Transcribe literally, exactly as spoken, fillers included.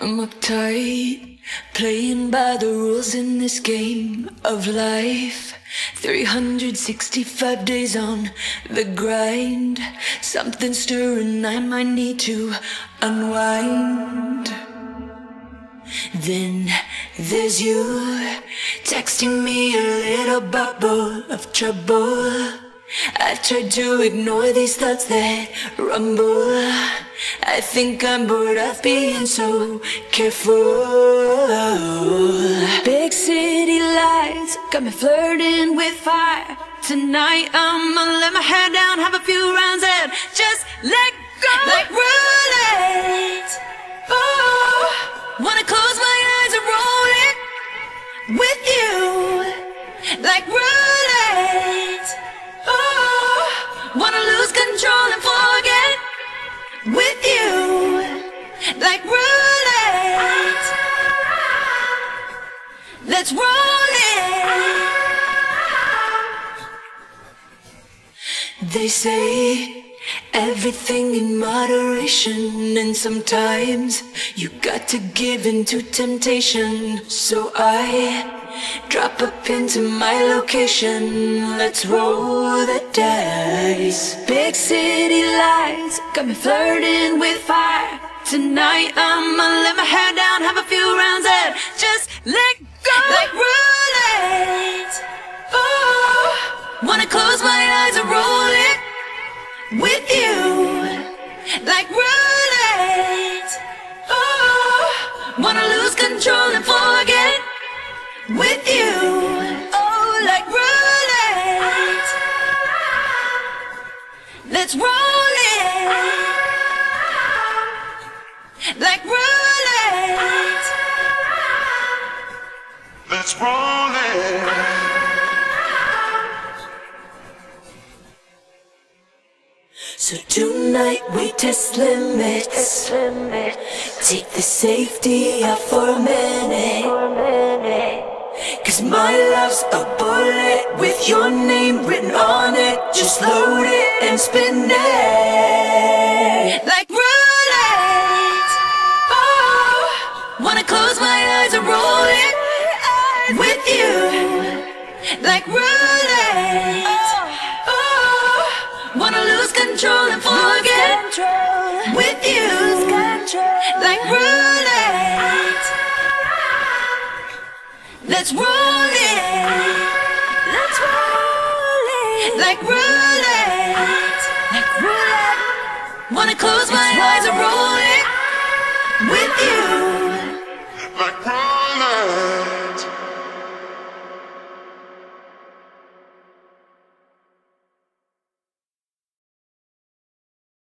I'm uptight, playing by the rules in this game of life. three hundred sixty-five days on the grind. Something stirring, I might need to unwind. Then there's you, texting me a little bubble of trouble. I've tried to ignore these thoughts that rumble. I think I'm bored of being so careful. Big city lights got me flirting with fire. Tonight I'ma let my hair down, have a few rounds and just let go. Like roulette. Oh, wanna close my eyes and roll it with you. Like roulette. Oh, wanna lose control and forget with you. Like roulette. Let's roll it. They say everything in moderation, and sometimes you got to give in to temptation. So I drop up into my location. Let's roll the dice. Big city lights got me flirting with fire. Tonight I'ma let my hair down, have a few rounds and just let go. Like roulette. Oh, wanna close my eyes and roll it with you. Like roulette. Oh, wanna lose control and forget with you. Oh, like roulette. Let's roll it. Like roulette. Let's roll it. So tonight we test limits. Take the safety out for a minute. Cause my love's a bullet with your name written on it. Just load it and spin it. Like roulette. Oh, wanna close my eyes and roll it with you. Like roulette. Oh, wanna lose control and forget with you. Like roulette. Let's roll it. Let's roll it. Like roulette. Like roulette. Wanna close my eyes and roll it with you.